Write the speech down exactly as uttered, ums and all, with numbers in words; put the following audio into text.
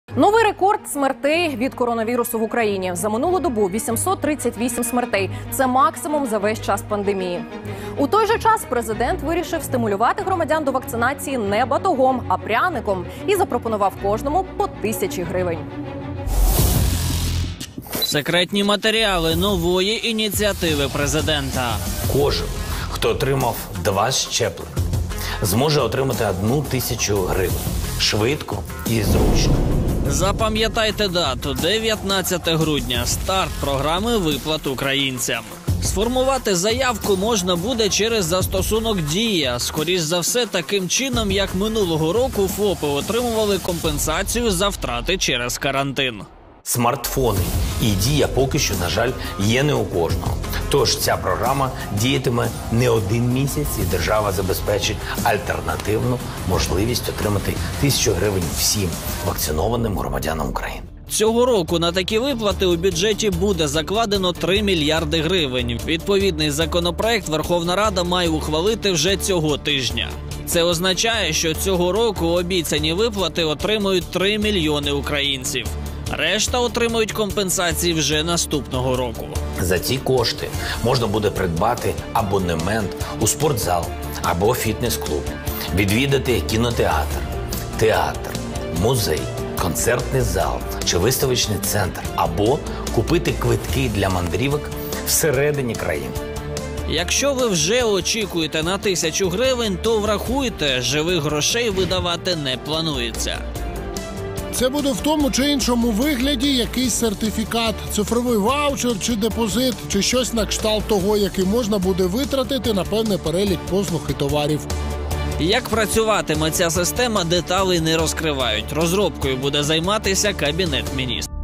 Новий рекорд смертей від коронавірусу в Україні. За минулу добу вісімсот тридцять вісім смертей. Це максимум за весь час пандемії. У той же час президент вирішив стимулювати громадян до вакцинації не батогом, а пряником. І запропонував кожному по тисячі гривень. Секретні матеріали нової ініціативи президента. Кожен, хто отримав два щеплення, зможе отримати одну тисячу гривень. Швидко і зручно. Запам'ятайте дату – дев'ятнадцяте грудня. Старт програми виплат українцям. Сформувати заявку можна буде через застосунок «Дія». Скоріш за все, таким чином, як минулого року ФОПи отримували компенсацію за втрати через карантин. Смартфони і Дія поки що, на жаль, є не у кожного. Тож ця програма діятиме не один місяць, і держава забезпечить альтернативну можливість отримати тисячу гривень всім вакцинованим громадянам України. Цього року на такі виплати у бюджеті буде закладено три мільярди гривень. Відповідний законопроект Верховна Рада має ухвалити вже цього тижня. Це означає, що цього року обіцяні виплати отримують три мільйони українців. Решта отримують компенсації вже наступного року. За ці кошти можна буде придбати абонемент у спортзал або фітнес-клуб, відвідати кінотеатр, театр, музей, концертний зал чи виставочний центр, або купити квитки для мандрівок всередині країни. Якщо ви вже очікуєте на тисячу гривень, то врахуйте, живих грошей видавати не планується. Це буде в тому чи іншому вигляді якийсь сертифікат, цифровий ваучер чи депозит, чи щось на кшталт того, який можна буде витратити на певний перелік послуг і товарів. Як працюватиме ця система, деталей не розкривають. Розробкою буде займатися Кабінет Міністрів.